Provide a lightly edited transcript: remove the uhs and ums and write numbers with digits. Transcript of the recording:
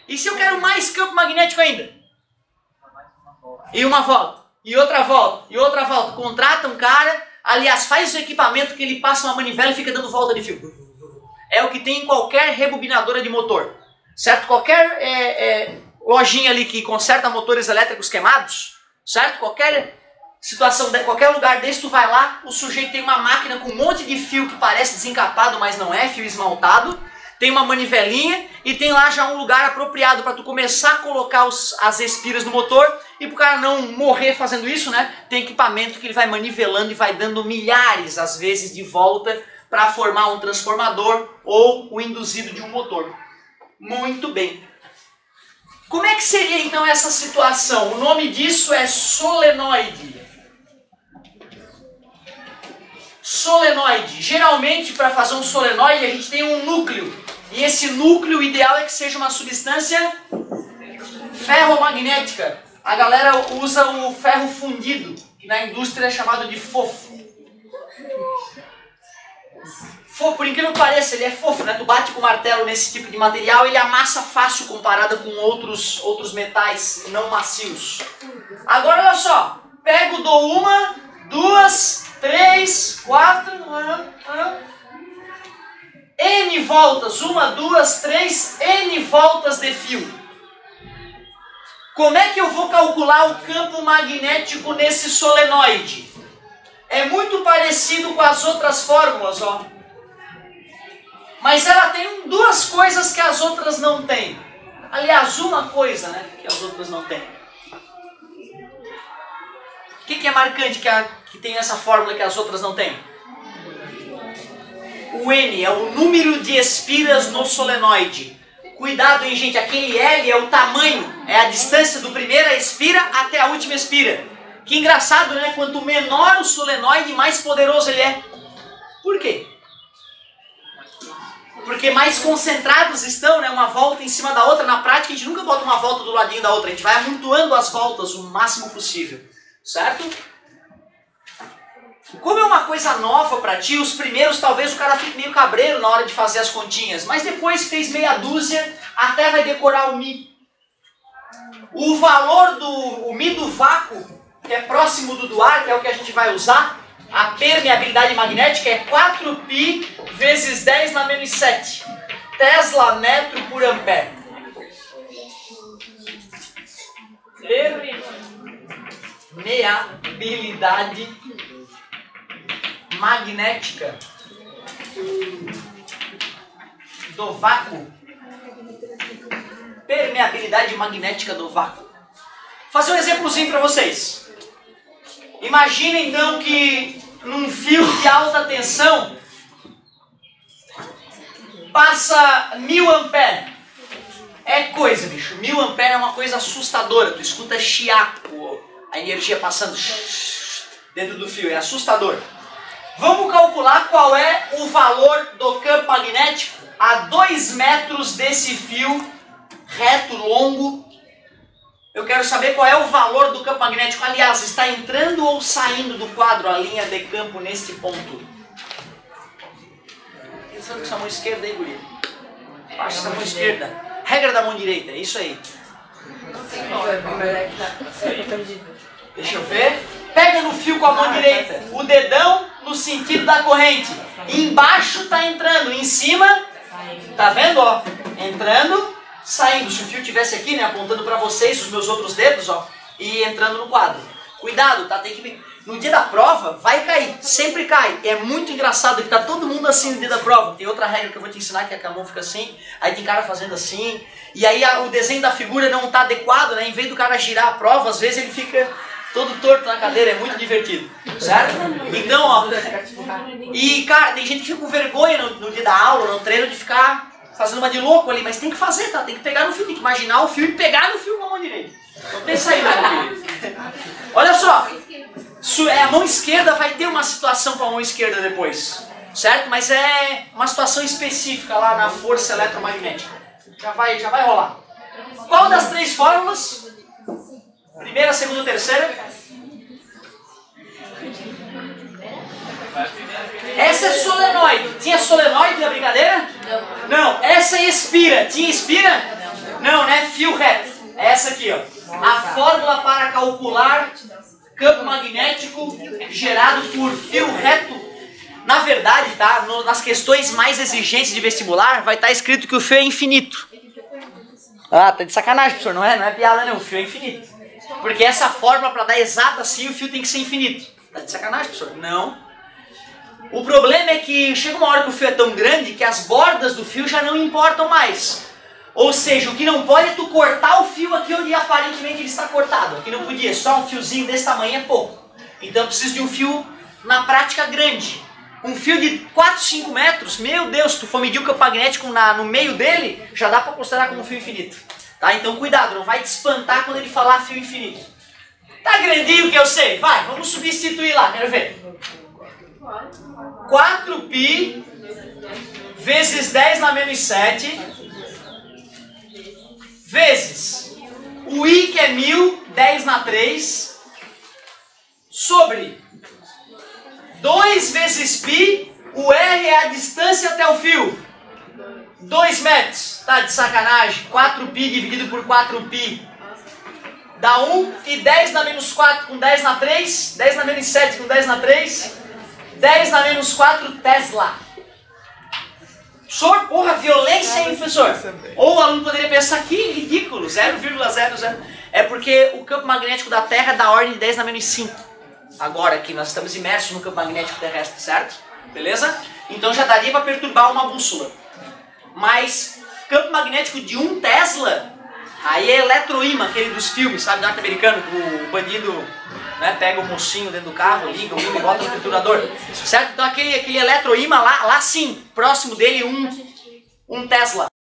E se eu quero mais campo magnético ainda? E uma volta, e outra volta, e outra volta. Contrata um cara, aliás, faz o equipamento que ele passa uma manivela e fica dando volta de fio. É o que tem em qualquer rebobinadora de motor. Certo? Qualquer lojinha ali que conserta motores elétricos queimados, certo? Qualquer situação, qualquer lugar desse, tu vai lá, o sujeito tem uma máquina com um monte de fio que parece desencapado, mas não é, fio esmaltado. Tem uma manivelinha e tem lá já um lugar apropriado para tu começar a colocar as espiras no motor. E para o cara não morrer fazendo isso, né? Tem equipamento que ele vai manivelando e vai dando milhares, às vezes, de volta para formar um transformador ou o induzido de um motor. Muito bem. Como é que seria então essa situação? O nome disso é solenoide. Solenoide. Geralmente, para fazer um solenoide, a gente tem um núcleo. E esse núcleo, o ideal é que seja uma substância ferromagnética. A galera usa o ferro fundido, que na indústria é chamado de fofo. Por incrível que pareça, ele é fofo, né? Tu bate com o martelo nesse tipo de material, ele amassa fácil comparado com outros metais não macios. Agora olha só, pego, dou 1, 2, 3, 4, N voltas, 1, 2, 3, N voltas de fio. Como é que eu vou calcular o campo magnético nesse solenoide? É muito parecido com as outras fórmulas, ó. Mas ela tem duas coisas que as outras não têm. Aliás, uma coisa, né, que as outras não têm. O que é marcante que tem essa fórmula que as outras não têm? O N é o número de espiras no solenoide. Cuidado, hein, gente, aquele L é o tamanho, é a distância do primeira espira até a última espira. Que engraçado, né? Quanto menor o solenoide, mais poderoso ele é. Por quê? Porque mais concentrados estão, né? Uma volta em cima da outra. Na prática, a gente nunca bota uma volta do ladinho da outra. A gente vai amontoando as voltas o máximo possível. Certo? Como é uma coisa nova para ti, os primeiros talvez o cara fique meio cabreiro na hora de fazer as continhas. Mas depois fez meia dúzia, até vai decorar o Mi. O valor do Mi do vácuo, que é próximo do ar, que é o que a gente vai usar, a permeabilidade magnética é 4π vezes 10 na menos 7. Tesla metro por ampere. Permeabilidade magnética do vácuo. Permeabilidade magnética do vácuo. Vou fazer um exemplozinho para vocês. Imagina então que num fio de alta tensão passa 1000 amperes. É coisa, bicho. 1000 amperes é uma coisa assustadora. Tu escuta chiaco, a energia passando dentro do fio. É assustador. Vamos calcular qual é o valor do campo magnético a 2 metros desse fio reto, longo. Eu quero saber qual é o valor do campo magnético. Aliás, está entrando ou saindo do quadro a linha de campo neste ponto? Pensando com essa mão esquerda aí, guri. Baixa essa mão esquerda. Regra da mão direita, é isso aí. Deixa eu ver. Pega no fio com a mão direita. O dedão no sentido da corrente. Embaixo está entrando, em cima, tá vendo, ó? Entrando, saindo. Se o fio tivesse aqui, né, apontando para vocês, os meus outros dedos, ó, e entrando no quadro. Cuidado, tá? Tem que... No dia da prova, vai cair. Sempre cai. É muito engraçado que tá todo mundo assim no dia da prova. Tem outra regra que eu vou te ensinar, que é que a mão fica assim. Aí tem cara fazendo assim. E aí o desenho da figura não tá adequado, né? Em vez do cara girar a prova, às vezes ele fica todo torto na cadeira. É muito divertido. Certo? Então, ó. E, cara, tem gente que fica com vergonha no dia da aula, no treino, de ficar fazendo uma de louco ali. Mas tem que fazer, tá? Tem que pegar no fio. Tem que imaginar o fio e pegar no fio com a mão direita. Não tem saída, olha só. A mão esquerda vai ter uma situação com a mão esquerda depois, certo? Mas é uma situação específica lá na força eletromagnética. Já vai rolar. Qual das 3 fórmulas? Primeira, segunda, terceira? Essa é solenoide. Tinha solenoide na brincadeira? Não. Essa é espira. Tinha espira? Não, né? Fio reto. É essa aqui, ó. A fórmula para calcular campo magnético gerado por fio reto. Na verdade, tá? Nas questões mais exigentes de vestibular, vai estar escrito que o fio é infinito. Ah, tá de sacanagem, professor. Não é piada, não. O fio é infinito. Porque essa fórmula, para dar exata assim, o fio tem que ser infinito. Tá de sacanagem, professor? Não. O problema é que chega uma hora que o fio é tão grande que as bordas do fio já não importam mais. Ou seja, o que não pode é tu cortar o fio aqui onde aparentemente ele está cortado. Aqui não podia, só um fiozinho desse tamanho é pouco. Então eu preciso de um fio, na prática, grande. Um fio de 4, 5 metros, meu Deus, se tu for medir o campo magnético no meio dele, já dá para considerar como um fio infinito. Tá? Então cuidado, não vai te espantar quando ele falar fio infinito. Tá grandinho que eu sei, vai, vamos substituir lá, quero ver. 4π vezes 10 na menos 7 vezes o I, que é 1000, 10 na 3, sobre 2 vezes π, o R é a distância até o fio, 2 metros, tá de sacanagem, 4π dividido por 4π dá 1, e 10 na menos 4 com 10 na 3, 10 na menos 7 com 10 na 3, 10 na menos 4 Tesla. Professor, porra, violência, hein, professor? Ou o aluno poderia pensar, que ridículo, 0,00. É porque o campo magnético da Terra é da ordem de 10 na menos 5. Agora aqui, nós estamos imersos no campo magnético terrestre, certo? Beleza? Então já daria para perturbar uma bússola. Mas campo magnético de 1 Tesla, aí é eletroímã, aquele dos filmes, sabe, norte-americano, que o bandido, né, pega o mocinho dentro do carro, liga o imã e bota no triturador, certo? Então aquele eletroímã lá sim, próximo dele um Tesla.